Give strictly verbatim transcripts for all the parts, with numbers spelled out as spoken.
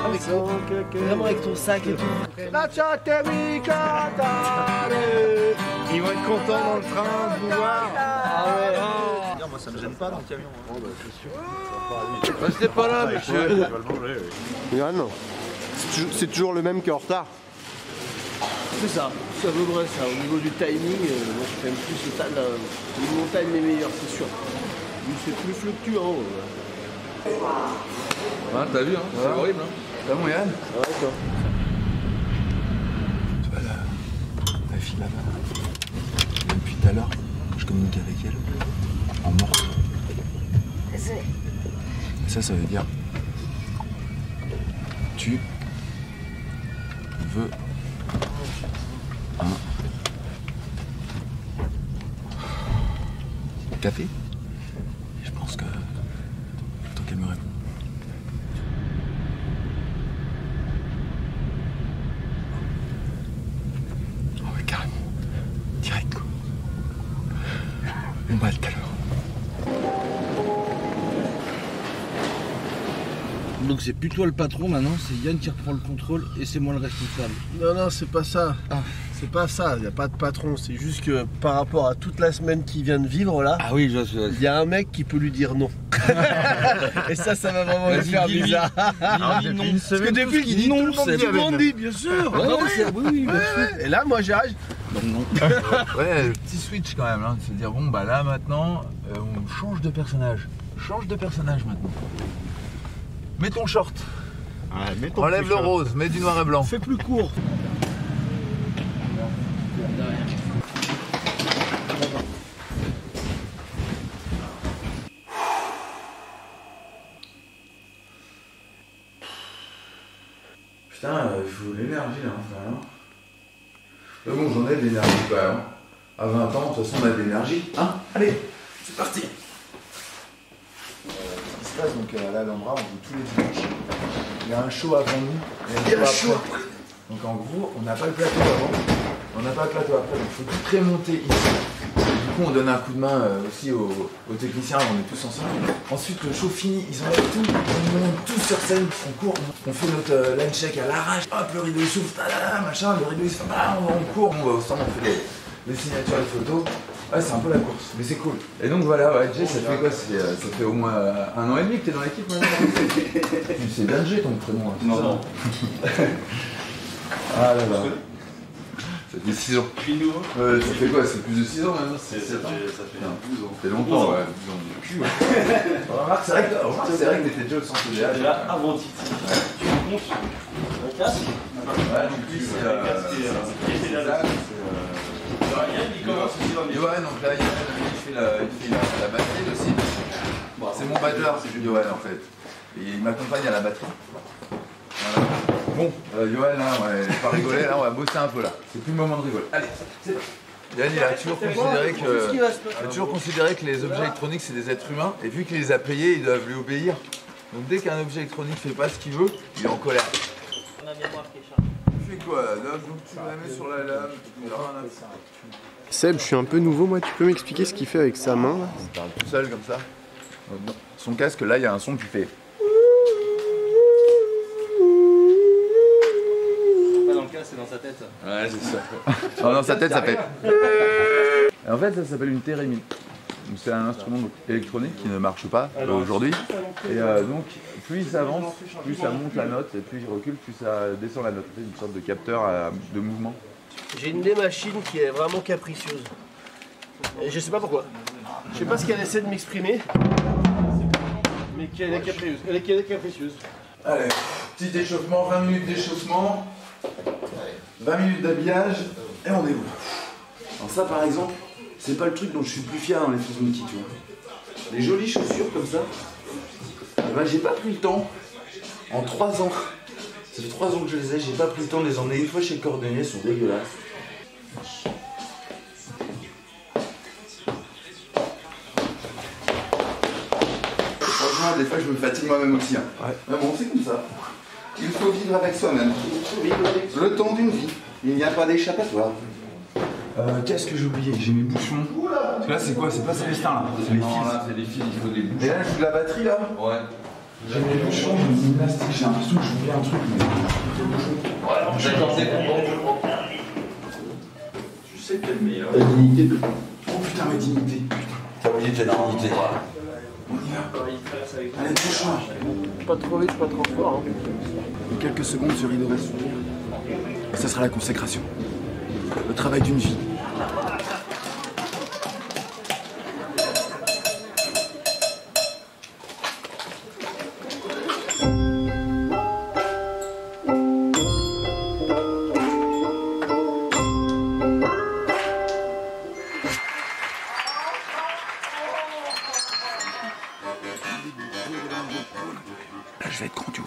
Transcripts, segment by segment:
avec ton, vraiment avec ton sac et tout. Ils vont être contents dans le train de vous voir. Ah ouais. Moi ça me gêne pas dans le camion. Oh bah c'est sûr. Restez pas là monsieur. Regarde, non. C'est toujours le même qui est en retard. C'est ça, c'est à peu près ça. Au niveau du timing, euh, moi je t'aime plus le stade, euh, le montagne les meilleurs, c'est sûr. Mais c'est plus fluctuant. Euh. Ah, t'as vu, hein, c'est ouais. horrible. Hein. T'as mon Yann? Ouais, toi. Tu vois la, la fille là-bas, depuis tout à l'heure, je communique avec elle en morse. Et ça, ça veut dire tu veux un café? Et je pense que tant qu'elle me répond. Oh ouais, carrément. Direct quoi. On va tout à l'heure. Donc c'est plus toi le patron maintenant, c'est Yann qui reprend le contrôle et c'est moi le responsable. Non, non, c'est pas ça. Ah. C'est pas ça, il n'y a pas de patron, c'est juste que par rapport à toute la semaine qu'il vient de vivre là, ah oui, je vois. Il y a un mec qui peut lui dire non. Et ça, ça va vraiment le faire bizarre. Ah, non. Parce que depuis qu'il dit non, tout le monde dit, bien sûr. Ouais, oui, oui, oui, bien sûr. Et là, moi, j'arrive. Donc non. Ouais, le petit switch quand même, hein, de se dire bon bah là maintenant, euh, on change de personnage. Change de personnage maintenant. Mets ton short. Ouais, mets ton Enlève le short. rose, mets du noir et blanc. Fais plus court. Putain, euh, il faut de l'énergie là, enfin, hein. Mais bon, j'en ai de l'énergie quand même. À vingt ans, de toute façon, on a de l'énergie. Hein? Allez, c'est parti. Euh, ce qui se passe, donc à l'Alhambra, on joue tous les dimanches. Il y a un show avant nous. Et un show après. Donc en gros, on n'a pas le plateau avant. On n'a pas le plateau après. Donc il faut tout remonter ici. Du coup, on donne un coup de main euh, aussi aux, aux techniciens, on est tous ensemble. Ensuite, le show fini, ils enlèvent tout, on monte tous sur scène, on court, on fait notre euh, line check à l'arrache, hop, le rideau il s'ouvre, tada, machin, le rideau il se fait, bah, on, on court, on va au stand, on fait les, les signatures, les photos. Ouais, c'est un peu la course, mais c'est cool. Et donc voilà, ouais, Jay, ça fait quoi? euh, Ça fait au moins euh, un an et demi que t'es dans l'équipe maintenant. C'est bien Jay ton prénom. Hein, Non, non. Ah là là. Ça fait six ans. Pinot. Euh, ça fait quoi? C'est plus de six ans maintenant? Ça fait douze ans. Ça fait longtemps, ouais. douze ans de cul, ouais. Remarque, c'est vrai que, remarque, c'est vrai que t'étais déjà au centre de Léa. Déjà avant titre. Tu me comptes un casque? Ouais, du coup, c'est. Euh, c'est ça, Yann, il commence aussi dans les. Johan, donc là, Johan, il fait la, il fait la, la batterie aussi. C'est mon batteur, c'est Johan en fait. Et il m'accompagne à la batterie. Voilà. Bon, euh, Johan, là, ouais, pas rigoler, là, on va bosser un peu là. C'est plus le moment de rigoler. Allez, c'est parti. Yann, il a toujours considéré que, il a toujours considéré que les objets électroniques c'est des êtres humains. Et vu qu'il les a payés, ils doivent lui obéir. Donc dès qu'un objet électronique fait pas ce qu'il veut, il est en colère. On a mémoire qui est chargée. Tu fais quoi là? Donc tu la mets sur la lame, tu fais rien à faire. Seb, je suis un peu nouveau, moi, tu peux m'expliquer ce qu'il fait avec sa main là? Il parle tout seul comme ça. Son casque, là, il y a un son qui fait. Pas dans le cas, c'est dans sa tête. Ouais, c'est ça. Non, dans sa tête, ça fait. Et en fait, ça s'appelle une thérémie. Donc, c'est un instrument électronique qui ne marche pas euh, aujourd'hui. Et euh, donc, plus il s'avance, plus ça monte la note, et plus il recule, plus ça descend la note. C'est une sorte de capteur à- de mouvement. J'ai une des machines qui est vraiment capricieuse. Et je sais pas pourquoi. Je sais pas ce qu'elle essaie de m'exprimer. Mais qu'elle est capricieuse. Elle est, qu'elle est capricieuse. Allez, petit échauffement, vingt minutes d'échauffement, vingt minutes d'habillage, et on déboule. Alors ça par exemple, c'est pas le truc dont je suis le plus fier dans les fausses Mickey, tu vois. Les jolies chaussures comme ça, eh ben, j'ai pas pris le temps, en trois ans, ça fait trois ans que je les ai, j'ai pas pris le temps de les emmener une fois chez le cordonnier, elles sont dégueulasses. Franchement, des fois je me fatigue moi-même aussi. Hein. Ouais. Mais bon, c'est comme ça. Il faut vivre avec soi-même. Le temps d'une vie. Il n'y a pas d'échappatoire. Euh, Qu'est-ce que j'ai oublié? J'ai mes bouchons. Parce que là, c'est quoi? C'est pas Célestin là. C'est les fils. Non, là, c'est les fils, il faut des bouchons. Et là, je joue de la batterie là. Ouais. J'ai mes bouchons, j'ai une gymnastique, j'ai l'impression que j'oublie un truc, mais... Je sais quelle meilleure. La dignité de... Oh putain, ma dignité. T'as oublié ta dignité. On y va. Allez, bouchons. Pas trop vite, pas trop fort. Hein. En quelques secondes, ce rideau va s'ouvrir. Et ça sera la consécration. Le travail d'une vie. Là, je vais être grandiose.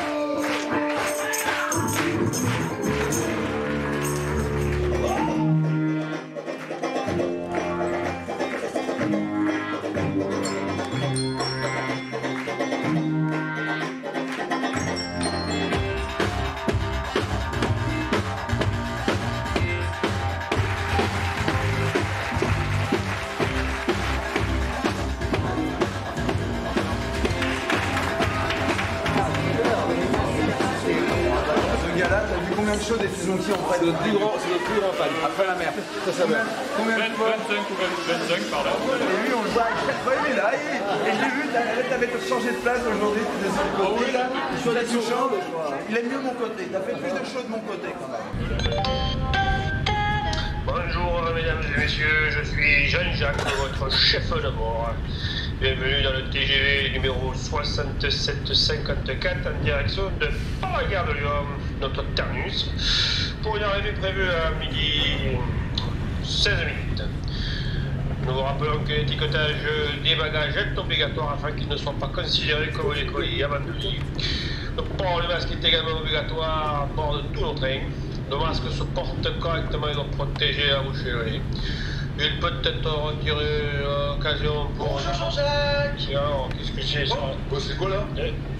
Combien de shows des Fuse Monkey en fait? C'est notre plus grand, c'est notre plus grand fan. Après la mer. Ça, ça va. Combien de fois? vingt-cinq ou vingt-cinq par là. Et lui, on le voit à chaque fois, il est là. Et, et j'ai vu, t'avais changé de place aujourd'hui. Tu es sur le côté là. Sur la touchant. Il aime mieux mon côté. T'as fait plus de shows de mon côté quand même. Bonjour mesdames et messieurs, je suis Jean-Jacques, votre chef de bord. Bienvenue dans le T G V numéro soixante-sept cinquante-quatre en direction de la gare de Lyon, notre terminus, pour une arrivée prévue à midi seize minutes. Nous vous rappelons que l'étiquetage des bagages est obligatoire afin qu'ils ne soient pas considérés comme des colis abandonnés. Le port du masque est également obligatoire à bord de tous nos trains. Le masque se porte correctement et doit protéger la bouche et le nez. Il peut être retiré à l'occasion pour... Bonjour Jean-Jacques. Alors, qu'est-ce que c'est ça? Oh, c'est quoi là?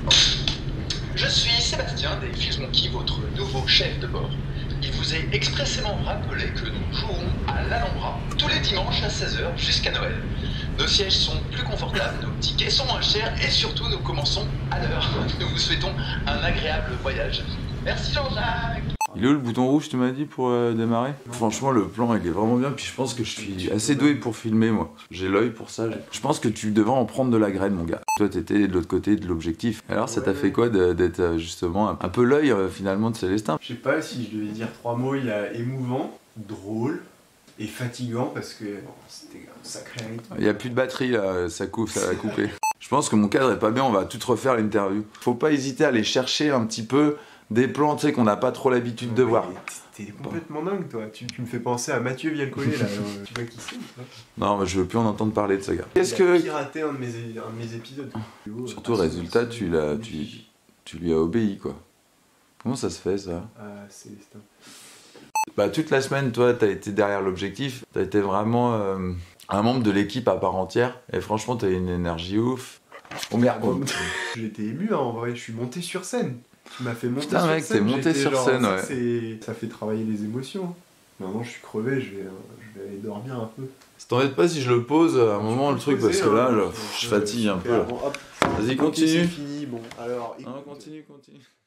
Je suis Sébastien des Fuse Monkey, votre nouveau chef de bord. Il vous est expressément rappelé que nous jouerons à l'Alhambra tous les dimanches à seize heures jusqu'à Noël. Nos sièges sont plus confortables, nos tickets sont moins chers et surtout nous commençons à l'heure. Nous vous souhaitons un agréable voyage. Merci Jean-Jacques. Il est où le bouton rouge, tu m'as dit, pour euh, démarrer? Franchement, le plan, il est vraiment bien. Puis je pense que je suis assez doué pour filmer, moi. J'ai l'œil pour ça. Je pense que tu devrais en prendre de la graine, mon gars. Toi, t'étais de l'autre côté de l'objectif. Alors, ça t'a fait quoi d'être justement un peu l'œil, euh, finalement, de Célestin? Je sais pas si je devais dire trois mots. Il y a émouvant, drôle et fatigant parce que bon, c'était un sacré rythme. Il n'y a plus de batterie, là. Ça coupe, ça va couper. Je pense que mon cadre est pas bien. On va tout refaire l'interview. Faut pas hésiter à aller chercher un petit peu des plans, tu sais, qu'on n'a pas trop l'habitude de voir. T'es complètement dingue, toi. Tu, tu me fais penser à Mathieu Vielle-Collet, là. Tu vois qui c'est? Non, mais je veux plus en entendre parler de ce gars. Qu'est-ce que... Il a piraté un de mes, un de mes épisodes. Surtout, résultat, tu, l'as, tu, tu lui as obéi, quoi. Comment ça se fait, ça? Ah, Célestin. Bah, toute la semaine, toi, t'as été derrière l'objectif. T'as été vraiment euh, un membre de l'équipe à part entière. Et franchement, t'as une énergie ouf. Oh merde. J'étais ému, hein, en vrai. Je suis monté sur scène. Tu m'as fait monter Putain, sur mec, scène. t'es monté sur genre, scène, ça, ouais. Ça fait travailler les émotions. Maintenant, je suis crevé, je vais, je vais aller dormir un peu. Ça t'embête pas si je le pose à un moment, le truc, poser, parce que là, hein, je, je fatigue un peu. Bon, Vas-y, ok, continue. c'est fini. Bon, alors, Non, continue, continue.